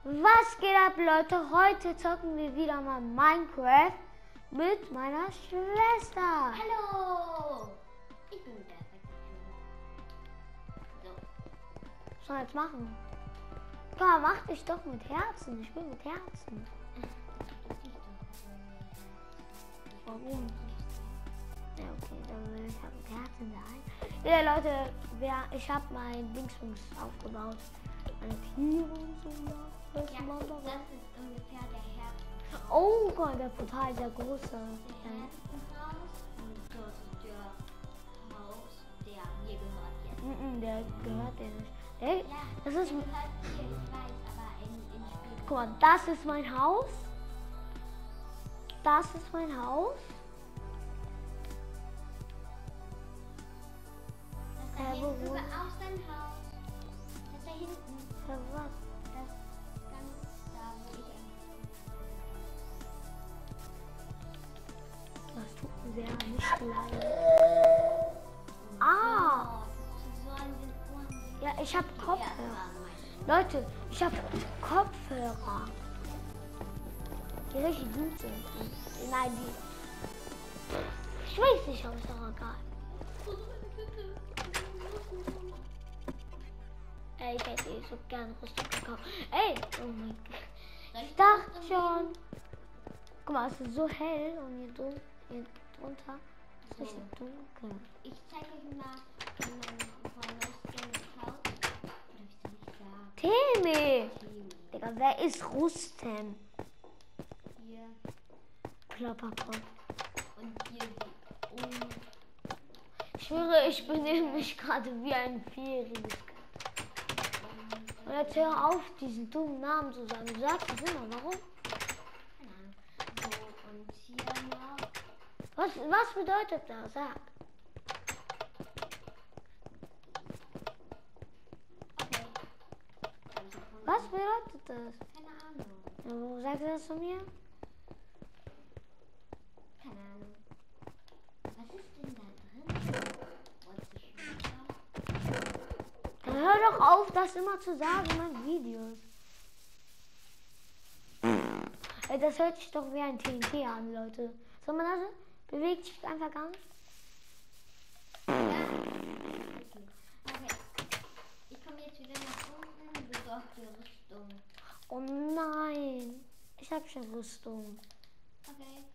Was geht ab, Leute? Heute zocken wir wieder mal Minecraft mit meiner Schwester. Hallo! Ich bin mit der So. Was soll ich jetzt machen? Komm, mach dich doch mit Herzen. Ich will mit Herzen. Warum? Ja, okay, dann will ich halt mit Herzen sein. Ja, Leute, ich habe mein Dingsbums aufgebaut. Meine Tiere und so, ja. Ja, das ist ungefähr der Herz. Oh Gott, der Portal, der große. Der Herzenhaus. Und das ist der Haus, der mir gehört jetzt. Der gehört dir nicht. Ja, Das ist. der gehört dir, ich weiß, aber in Spiel. Guck mal, das ist mein Haus. Das ist mein Haus. Das da hinten sogar auch sein Haus. Das da hinten. Für was? Das ganz da, wo ich Das tut mir sehr nicht leid. Ah! Ja, ich habe Kopfhörer. Leute, ich habe Kopfhörer. Die richtig gut sind. Nein, die. Ich weiß nicht, ob es auch egal. Ey, ich hätte so gerne Rüstung gekauft. Ey, oh mein Gott. Ich dachte schon. Guck mal, es ist so hell und hier drunter ist richtig dunkel. Ich zeige euch mal meine Rüstung gekauft. Oder wie soll ich sagen? Temi! Digga, wer ist Rustem? Hier Klapperkopf. und hier oben. Ich schwöre, ich benehme mich gerade wie ein Vierjähriges Kind. Und jetzt hör auf, diesen dummen Namen zu sagen. Du sagst es immer, warum? Keine Ahnung. So, und hier noch. Was bedeutet das? Sag. Okay. Was bedeutet das? Keine Ahnung. Ja, wo sagst du das zu mir? Keine Ahnung. Was ist denn da drin? Dann hör doch auf, das immer zu sagen in meinen Videos. Ey, das hört sich doch wie ein TNT an, Leute. Soll man das? Bewegt sich einfach gar nicht. Okay. Ich komme jetzt wieder nach unten, besorge die Rüstung. Oh nein. Ich hab schon Rüstung. Okay.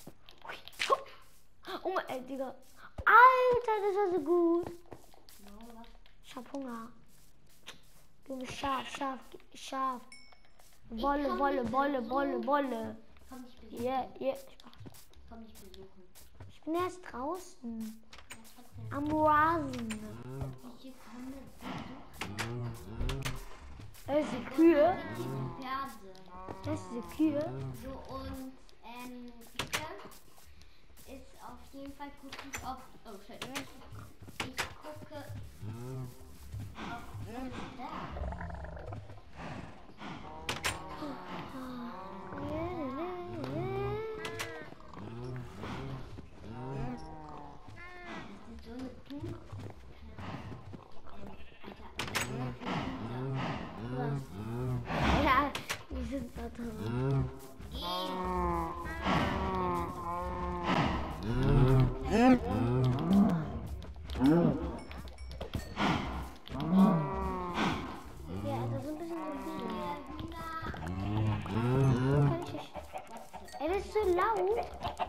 Oh mein, ey, Digga. Alter, das war so gut. No, was? Ich hab Hunger. Gib mir Schaf. Wolle. Komm dich besuchen. Yeah. Komm dich besuchen. Ich bin erst draußen. Ja, trotzdem. Am Rasen. Ich komme Das ist die Kühe. die Pferde. Das ist die Kühe. So, und hier ist auf jeden Fall gucke ich auf. Oh, shit. Ich gucke auf das. So eine Blume. Ja, die sind da drin. Ja, das ist ein bisschen so viel. Kann ich nicht. Ey, das ist so laut.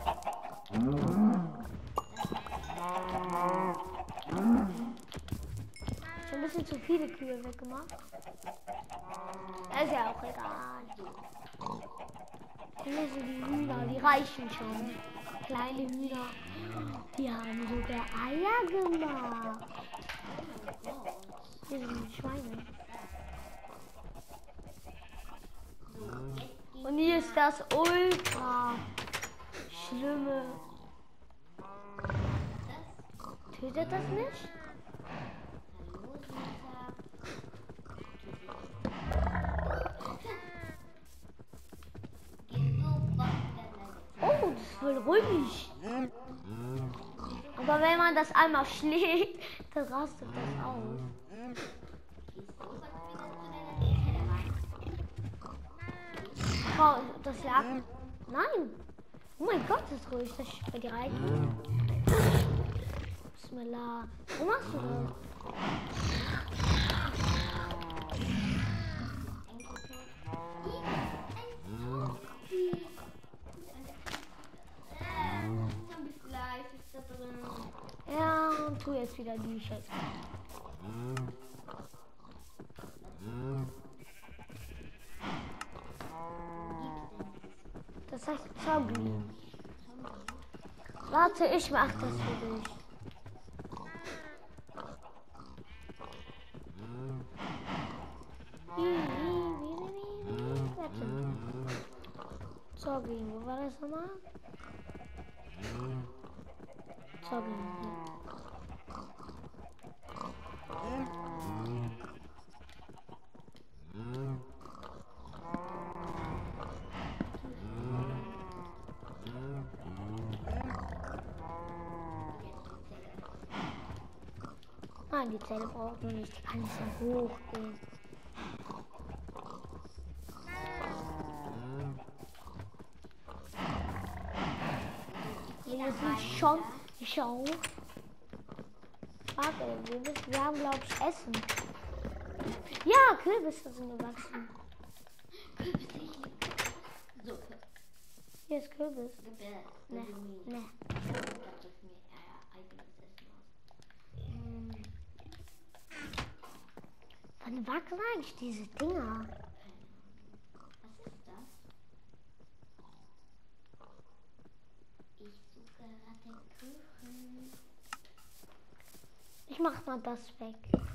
Schon ein bisschen zu viele Kühe weggemacht. Ist ja auch egal. Hier sind die Hühner, die reichen schon. Kleine Hühner. Die haben sogar Eier gemacht. Hier sind die Schweine. Und hier ist das ultra schlimme. Tötet das nicht? Oh, das ist voll ruhig. Aber wenn man das einmal schlägt, dann rastet das aus. Frau, das lag. Nein. Oh mein Gott, das ist ruhig. Das ist bei dir rein. Bismillah. Wo machst du das? Zombie-Fleisch ist da drin. Ja, und tu jetzt wieder die Scheiße. Das heißt Zombie. Warte, ich mach das für dich. Warte. Zombie, wo war das nochmal? Zombie. Nein, die Zelle braucht man nicht. Die kann nicht so hoch gehen. Wir sind schon. Warte, wir haben, glaube ich, Essen. Ja, Kürbisse sind gewachsen. So, Hier ist Kürbis. Ne. Wann wachsen eigentlich diese Dinger? Was ist das? Ich suche gerade Kuchen. Ich mach mal das weg.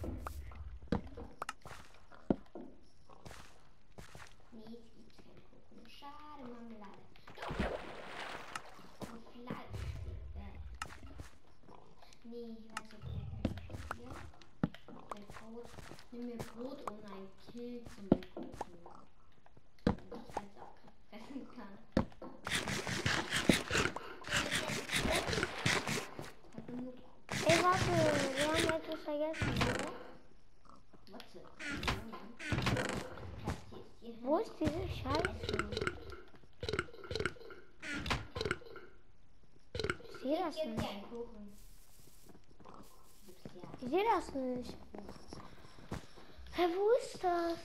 Nee, es gibt keinen Kuchen. Schade, Marmelade. Und Fleisch. Nee, warte, hier. Brot. Nimm mir Brot und ein Kill zum Kuchen. Damit ich das auch fressen kann. Ey, warte, wir haben etwas vergessen, oder? Warte. Wo ist diese Scheiße? Ich sehe das Hier nicht. ein Kuchen. Ich sehe das nicht. Hä, wo ist das?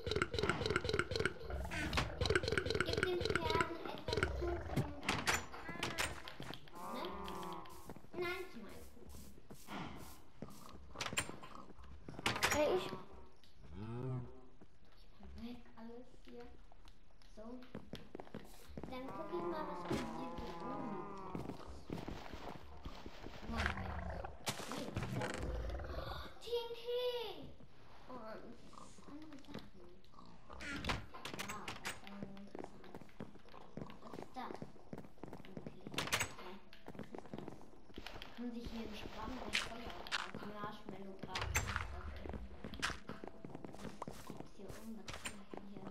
Gib den Pferden etwas Kuchen. Ne? Nein, zu meinem Kuchen. Ey, ich. Ich weg alles hier. So. Dann guck ich mal, was passiert hier oben. TNT! Und andere Sachen. Wow, das ist interessant. Was ist das? Okay. Was ist das? Kann sich hier entspannen und Feuer als Marshmallow braten. Was gibt's hier oben? Was kann ich hier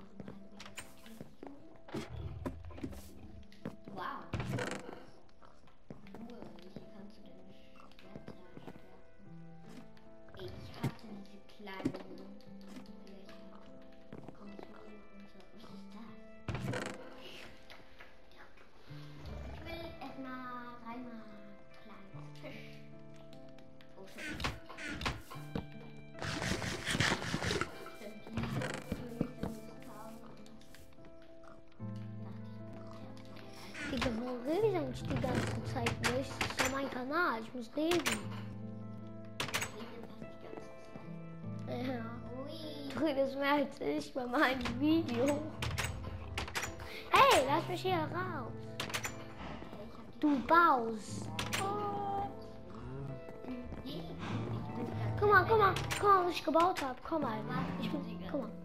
Wow. Cool. Hier kannst du den Schwerter stärken. Ich hatte diese kleinen Löcher. Komm ich mal hier runter. Was ist das? Ich will erstmal dreimal kleines Fisch. Oh, shit. Stimmt, ja. Ich will nicht so Lust haben. Digga, wo rede ich eigentlich die ganze Zeit nicht? Das ist ja mein Kanal, ich muss reden. Ja. Du redest mehr als ich bei meinem Video. Hey, lass mich hier raus. Du baust. Guck mal, was ich gebaut habe. Komm mal. Guck mal.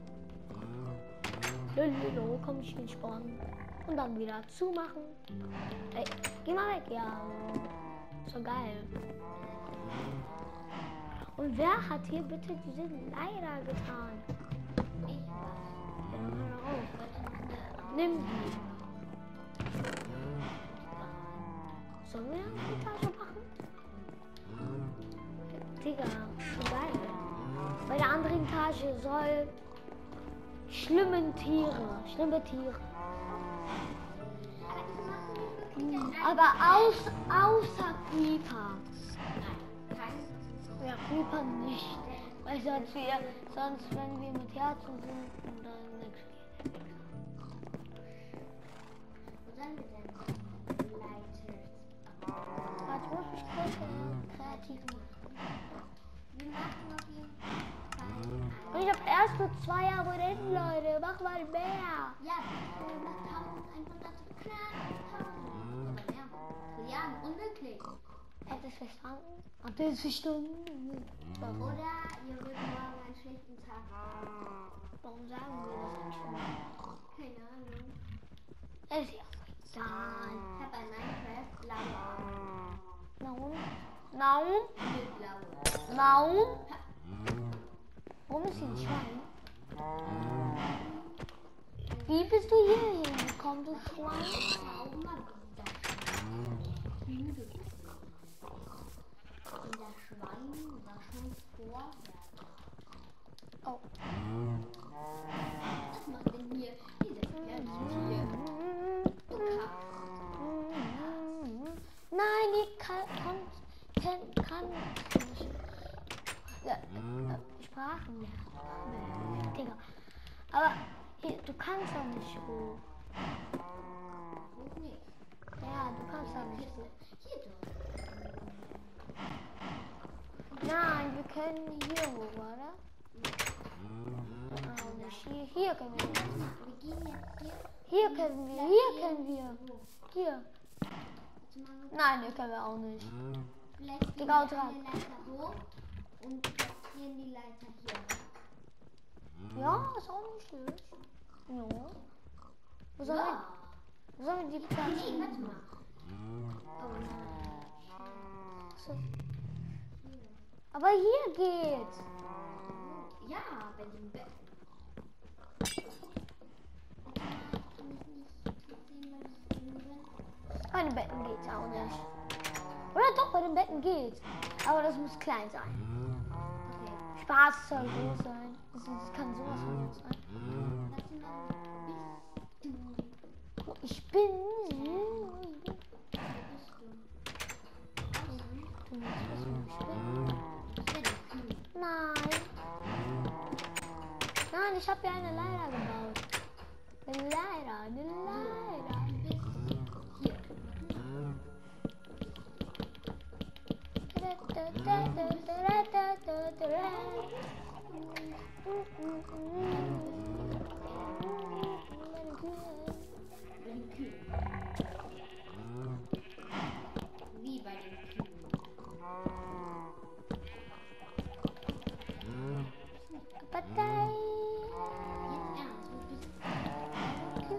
Lolo, komm, ich will spawnen. Und dann wieder zumachen. Ey, geh mal weg, ja. So geil. Und wer hat hier bitte diese Leiter getan? Ich war. Ja, hör auf. Nimm die. Sollen wir eine Etage machen? Digga, so geil. Bei der anderen Etage soll schlimmen Tiere. Schlimme Tiere. Aber die machen nicht wirklich Aber außer Creeper. Nein, kein. Ja, Creeper nicht. Weil sonst wenn wir mit Herzen sind, dann nichts geht. Wo sollen wir denn Lighters? Warte, muss ich kurz kreativ machen. Wir machen auf jeden Fall Und ich habe erst nur 2 Abonnenten, Leute. Mach mal mehr. Ja, wir machen 1100 oder mehr. Ja, unmöglich. Habt ihr es verstanden? Habt ihr es verstanden? Oder ihr würdet morgen einen schlechten Tag. Warum sagen wir das nicht schon? Keine Ahnung. Ist ja auch egal. Ich habe bei Minecraft blaue Augen. Warum? Mit blaue. Warum? Warum ist sie ein Schwein? Wie bist du hier hingekommen, du Schwein? Auch mal wieder. Müde. Und das Schwein war schon vorwärts. Oh. Was macht denn hier dieses Tier? Du kackst. Nein, ich kann nicht. Ja, Sprachen lernen. Digga. Aber hier, du kannst doch nicht hoch. Hoch nicht. Ja, du kannst doch nicht hoch. Hier doch. Nein, wir können hier hoch, oder? Oh, nicht hier. Hier können wir. Wir gehen jetzt hier. Hier können wir. Hier. Nein, hier können wir auch nicht. Vielleicht gehen Digga, wir und dran. eine Leiter hoch und platzieren die Leiter hier. Ja, ist auch nicht schlecht. Ja. Wo sollen wir die Nee, platzieren? warte mal. Oh nein. So. Aber hier geht's. Ja, bei dem Bett. Bei den Betten geht's auch nicht. Oder doch, bei den Betten geht's. Aber das muss klein sein. Okay. Spaß soll groß sein. Das kann sowas von groß sein. Warte mal. Wo ich bin. Bist du? Du willst wissen, wo ich bin? Ich werde kühl. Nein. Nein, ich habe ja eine Leiter gebaut. Eine Leiter. Du bist hier. Wie bei den Kühen. Partei. Jetzt ernst, wo bist du?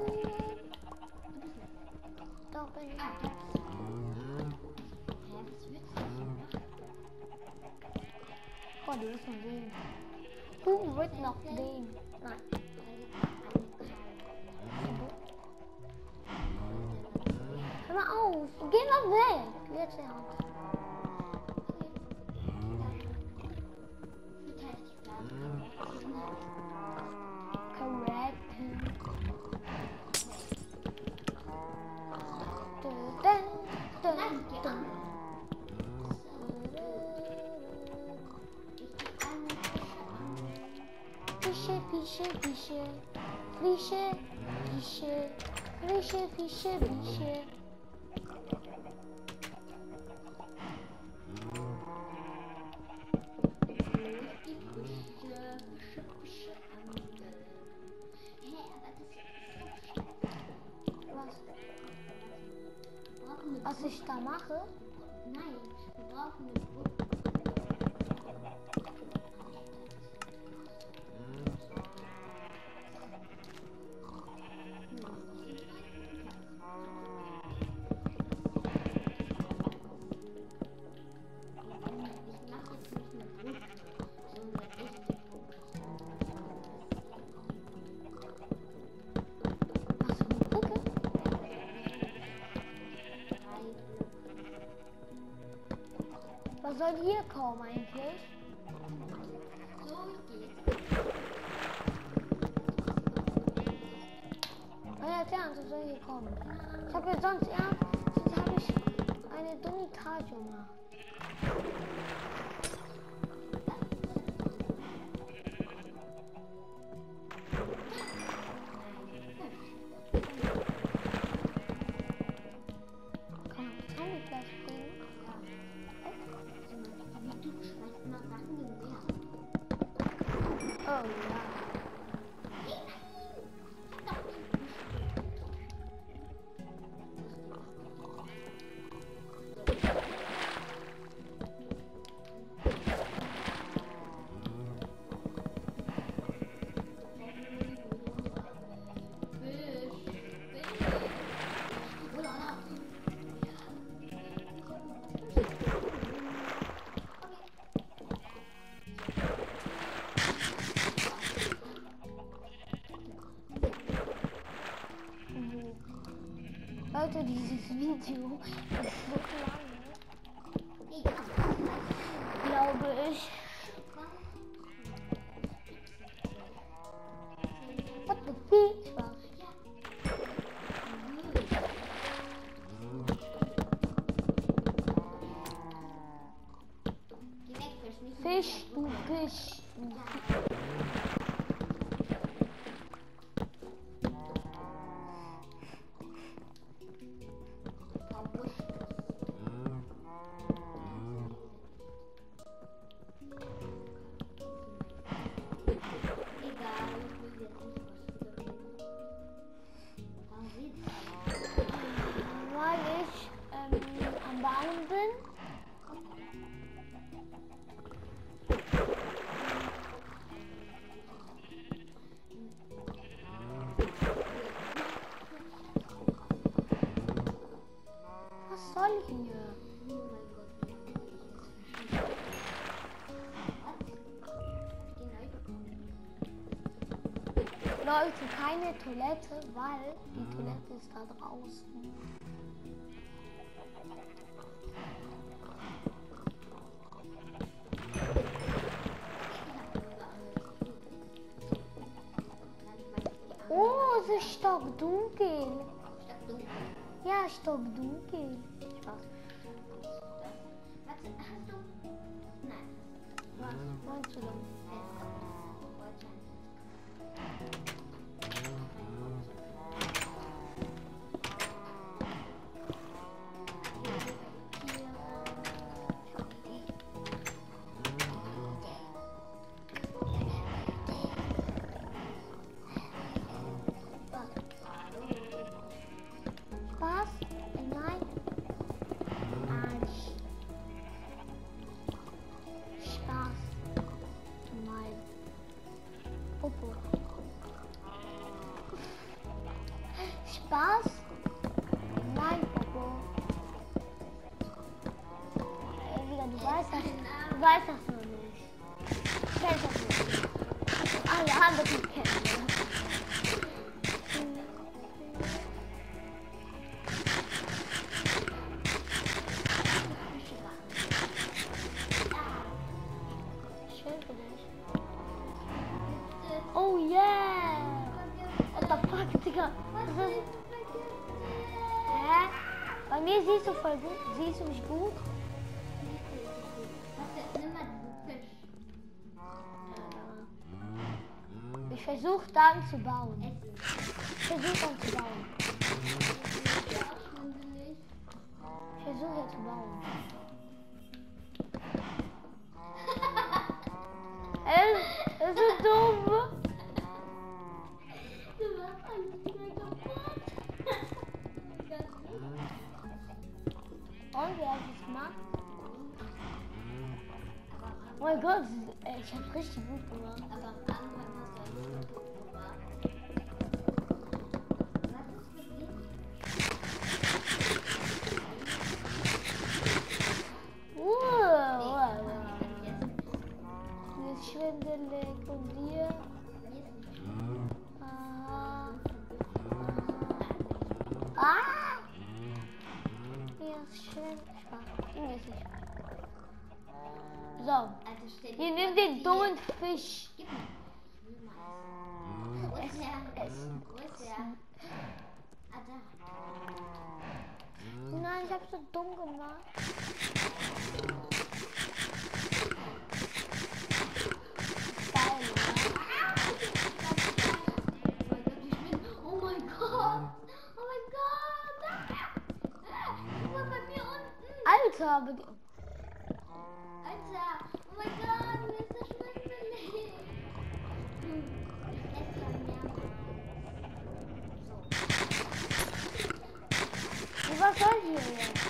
Doch, bin ich. Ah, jetzt. Hä, was willst du hier machen? Oh, die ist noch sehen. Who wird noch sehen? Nein. Hör mal auf. Geh mal weg. Jetzt ernst. Correct. Fische, Fische, Fische. Fische, Fische. Fische, Fische, Fische. Was ich da mache? Nein, wir brauchen eine Brücke. Ich mache jetzt nicht eine Brücke, sondern eine echte Brücke. Machst du eine Brücke? Was soll hier kommen eigentlich? So geht's. Ja, ernst, so soll ich kommen. Ich habe ja sonst habe ich eine Dontage gemacht. Kann man Zombie-Fleisch bringen? Du schmeißt immer Sachen im Meer. Oh ja. Leute, dieses Video ist so lang, glaube ich. What the fuck? Fisch, du Fisch. Weil ich am Bauen bin. Was soll hier? Leute, keine Toilette, weil die Toilette ist da draußen. Oh, es ist stockdunkel. Ja, stockdunkel. Spaß. Warte, hast du? Nein. Was meinst du denn? Spaß? Nein. Arsch. Spaß. Nein. Popo. Spaß? Nein, Popo. Digga, du weißt das noch nicht. Du kennst das nicht. Alle anderen kennen das. Schön für dich. Oh yeah! What the fuck, Digga? Hä? Bei mir siehst du voll gut. Siehst du mich gut? Warte, nimm mal diesen Fisch. Ich versuche dann zu bauen. Essen. Ich versuche dann zu bauen. Ja, schwindelig. Ich versuche zu bauen. Es ist so dumm. Du machst alles wieder kaputt. Und wer hat es gemacht? Oh mein Gott, ich habe richtig gut gemacht. Aber am Anfang hast du alles kaputt gemacht. Was ist mit dir? Mir ist schwindelig und dir? Mir ist schön. Mir ist nicht. So, Also stell hier dir nimm vor, den hier. dummen Fisch. Gib mir. Wo ist der? Es. Wo ist der? hab so dumm gemacht. Geil, Oh mein Gott! Oh mein Gott! Du warst bei mir unten! Alter, aber die... Alter! Oh mein Gott! Mir ist so schwindelig! Ich esse dann mehrmals. So. Was soll hier jetzt?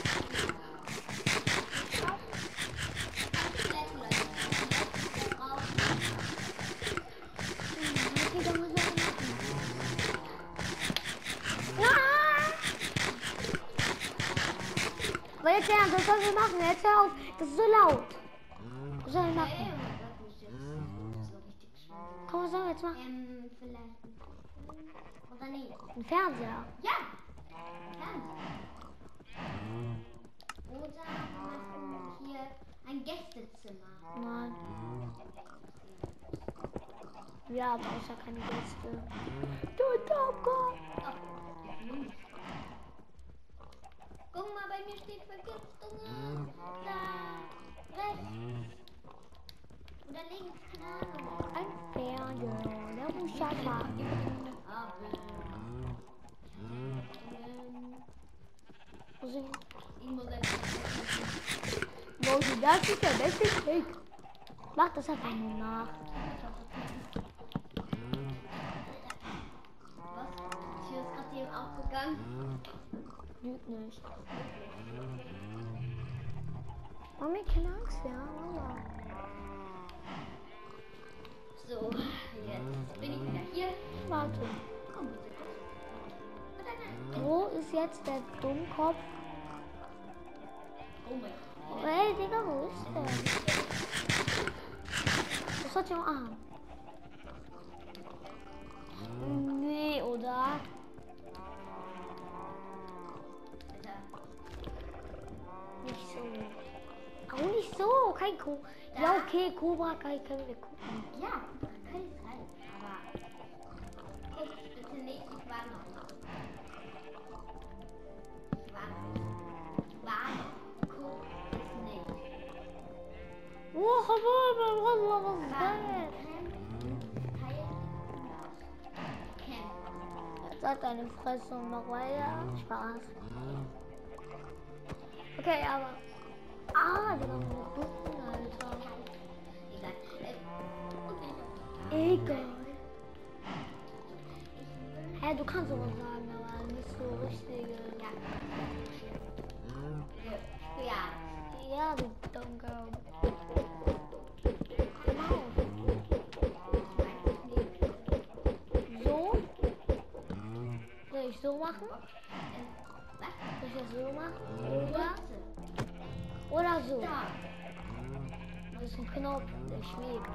Aber jetzt ja, das sollen wir machen. Jetzt hör auf. Das ist so laut. Was sollen wir machen? Komm, was sollen wir jetzt machen? Vielleicht ein Film. Oder nicht? Ein Fernseher. Ja! Fernseher. Oder wir machen hier ein Gästezimmer. Nein. Wir haben außer keine Gäste. Du Toko. Guck mal, bei mir steht Vergiftungen. Da, rechts. Oder links, keine Ahnung. Ein Fernseher. Der muss ja machen. Ich muss Leute, das ist der beste Trick. Mach das einfach nur nach. Was? Die Tür ist gerade eben aufgegangen. Lügt nicht. Mach mir keine Angst, ja? Mama. So, jetzt bin ich wieder hier. Warte. Komm bitte. Wo ist jetzt der Dummkopf? Oh mein Gott. Hey, Digga, wo ist der? Das hat ja am Arm. Nee, oder? Nicht so. Auch nicht so, kein Ko. Ja, okay, Cobra Kai können wir gucken. Ja, kann ich sein. Aber guck bitte nicht, ich war noch. Ich war noch. Guck es nicht. Oh, was ist das? Jetzt hat deine Fresse und noch weiter. Spaß. Okay, aber. Ah, der war mit Bucken, Alter. Egal. Hä, du kannst sowas sagen, aber nicht so richtige. Ja. Ja, du Dunker. Genau. So? Soll ich so machen? Soll ich das so machen? Oder so? Da. Das ist ein Knopf, der schwebt.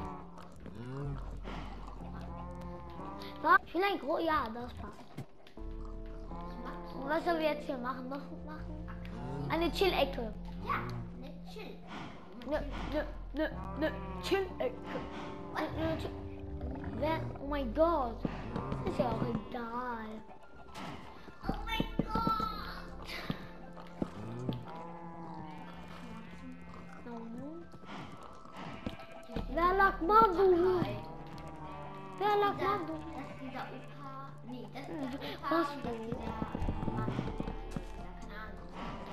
Ich will ein ja, das passt. Und was sollen wir jetzt hier machen? Noch machen? Eine Chill-Ecke. Ja, eine Chill. Ne, Chill-Ecke. Oh mein Gott. Das ist ja auch egal. Oh mein Gott. Wer lag Madu? Wer lag Madu? Das ist dieser Opa. Nee, das ist der Opa. Was? Und das ist dieser Mann. Keine Ahnung.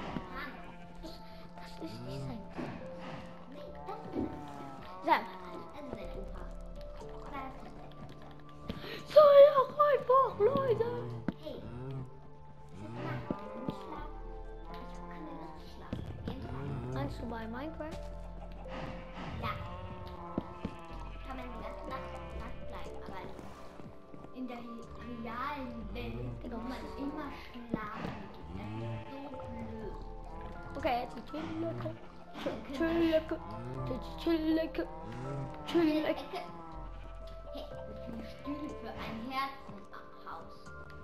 Das ist nicht sein. Nee, das ist Sein. sein Opa. Das ist sein. So, ja, einfach, Leute. Hey. Es ist Nacht. Ich will nicht schlafen. Ich habe keine Lust zu schlafen. Jedenfalls. Meinst du bei Minecraft? Ja. Kann man die ganze Nacht bleiben, aber in der realen Welt, wo man immer schlafen geht. Das ist so blöd. Okay, jetzt die Chill-Ecke. Chill-Ecke. Chill-Ecke. Chill-Ecke. Hey, wie viele Stühle für ein Herzenhaus?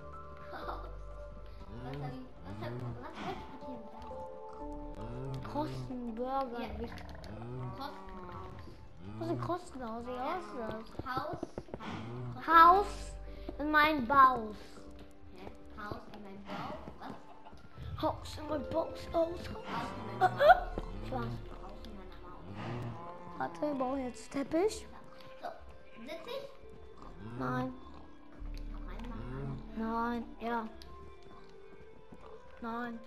Was wolltest du hier sagen? Kostenburger. Ja. Wie- Kostenhaus. Was ist Kostenhaus? Wie heißt das? Haus. Haus in mein Baus. Hä? Haus in meinem Bauch. Was? Haus in mein Box aus. Ich weiß. Warte, wir brauchen jetzt Teppich. So, sitze ich? Nein. Noch einmal. Nein. Ja. Nein.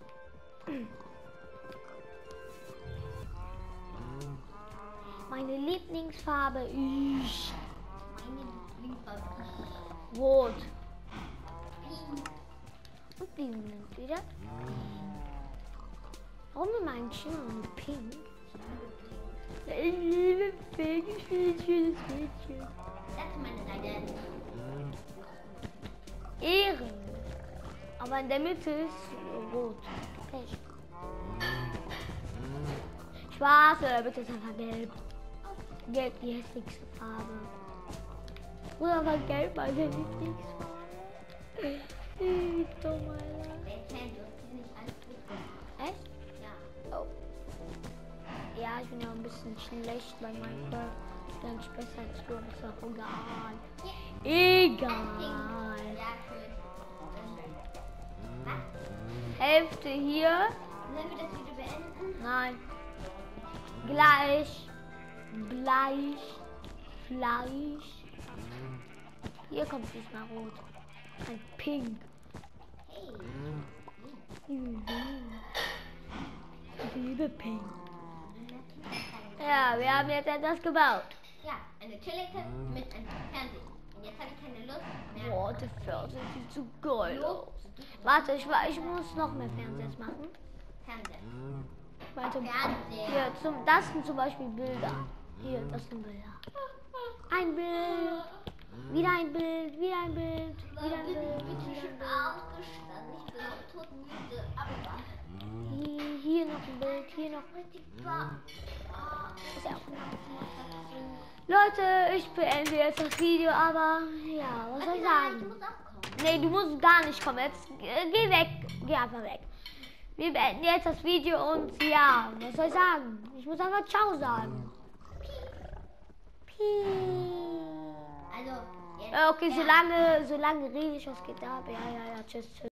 Meine Lieblingsfarbe ist Meine Lieblingsfarbe ist rot. pink. Und die nimmt wieder. Warum immer ein Schimmer mit Pink? Ich liebe Pink. Ich bin ein schönes Mädchen. Das ist meine Seite. Ehren. Aber in der Mitte ist rot. Pech. Schwarz oder bitte ist einfach gelb. Gelb die hässlichste Farbe. Oder war gelb meine Lieblingsfarbe. Wie dumm, Alter. Wer kennt das? Die nicht alles gut. Echt? Ja. Oh. Ja, ich bin ja ein bisschen schlecht bei Minecraft. Ganz besser als du, aber ist auch egal. Egal. Ja, schön. Was? Hälfte hier. Sollen wir das Video beenden? Nein. Gleich. Fleisch. Hier kommt nicht mehr rot. Ein Pink. Hey. Ich liebe Pink. Ja, wir haben jetzt etwas gebaut. Ja, eine Toilette mit einem Fernseher. Und jetzt habe ich keine Lust mehr. Boah, der Fernseher sieht so geil aus. Warte, ich muss noch mehr Fernsehs machen. Fernseher. Weil Fernseher. hier, das sind zum Beispiel Bilder. Hier, das sind Bilder. Ein Bild. Wieder ein Bild. Wieder ein Bild. Wieder ein Bild. Bitte schön aufgestanden. Ich bin auch todmüde. Aber Hier noch ein Bild. Hier noch. richtig warm. Ist ja auch Leute, ich beende jetzt das Video, aber ja, was soll ich Du sagen? musst auch kommen. Nee, du musst gar nicht kommen. Jetzt geh weg. Geh einfach weg. Wir beenden jetzt das Video und ja, was soll ich sagen? Ich muss einfach Ciao sagen. Also, jetzt Okay, solange rede ich, was geht ab. Ja, tschüss.